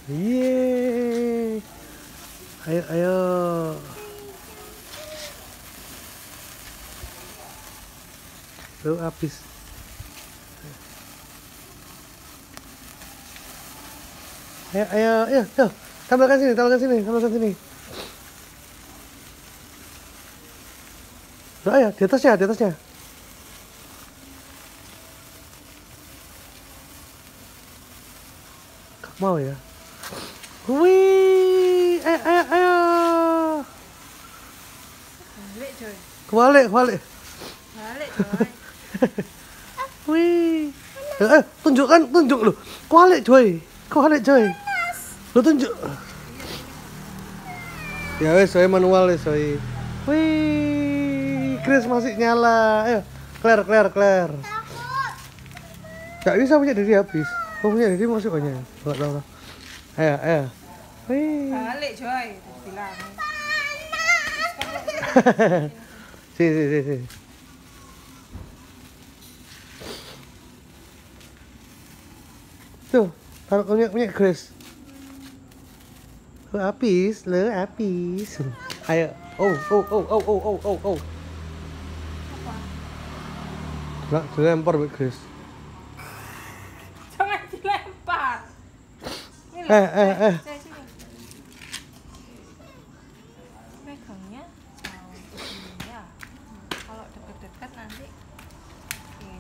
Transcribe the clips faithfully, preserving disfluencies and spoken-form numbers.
Yeay. Ayo, ayo. Tuh habis. Ayo, ayo, ayo, ayo. Tambahkan sini, tambahkan sini, tambahkan sini. Tuh, ayo, di atasnya, di atasnya. Gak mau ya. Wih, ayo, ayo, ayo. Balik coy. Kebalik, kebalik. Balik coy. Wih. Eh, tunjukkan, tunjuk lu. Kebalik coy. Kebalik coy. Lu tunjuk. Ya wes, soy manual wes, soy. Wih, Chris masih nyala. Ayo, Claire, Claire, Claire. Gak bisa punya diri habis. Oh, punya diri masuk banyak. Enggak tahu lah. Ayo, ayo. Wih. Balik coy. Bilang. Si, si, si, si. Tuh, taruh punya punya Chris. Lu habis, lu habis. Ayo. Oh, oh, oh, oh, oh, oh, oh, oh. Nggak, dilempar buat Chris. Jangan dilempar. Ini Eh, eh, eh. Saya sini. Megangnya jauh ke sini ya. Kalau deket-deket nanti. Oke.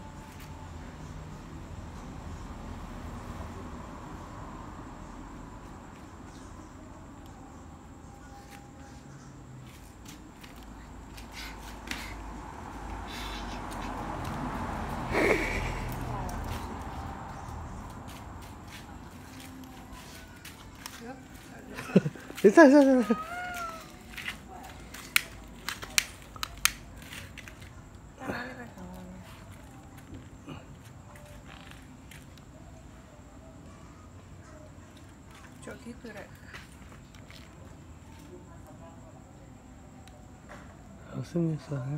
Bisa, bisa, bisa. Tangannya pegangannya. Cok gitu rek. Langsung nyesel.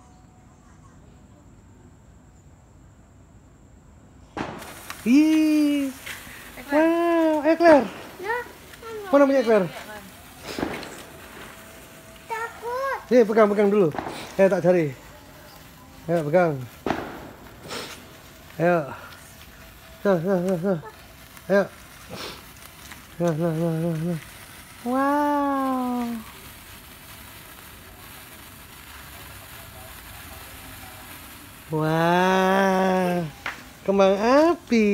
Ih. Wow, eh Claire. Mana punya Claire? Takut. Nih, pegang, pegang dulu. Ayo tak cari. Ayo pegang. Ayo. Nah, nah, nah, nah. Ayo. Nah, nah, nah, nah, nah. Wow. Wah. Kembang api.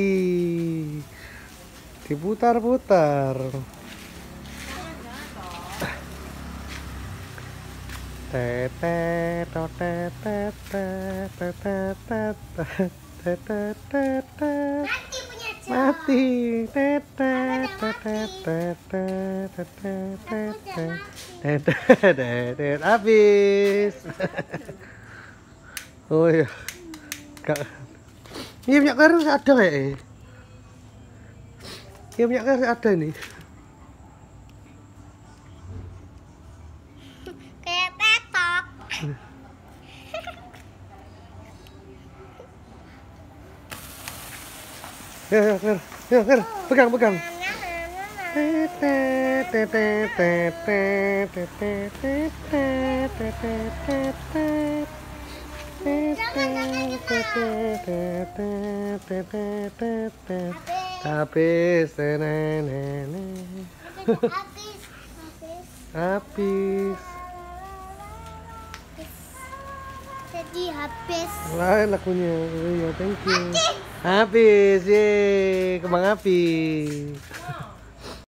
Diputar-putar. Tete tete tete tete tete tete Mati punya Jok. mati tete tete tete tete Aku udah tete mati. tete tete habis. Oh iya. Kak. Ini minyak kayu masih ada kayak eh. Ini minyak kayu masih ada nih. Kayak petok. Ya, ya, Claire. Ya, Claire. Pegang, pegang. Nah, nah, nah, nah. Tete tete tete tete tete tete tete. Habis, nenek. Habis. Habis. Habis. Jadi habis. Lain lagunya. Oh iya, thank you. Mati. Habis, ye, kembang api.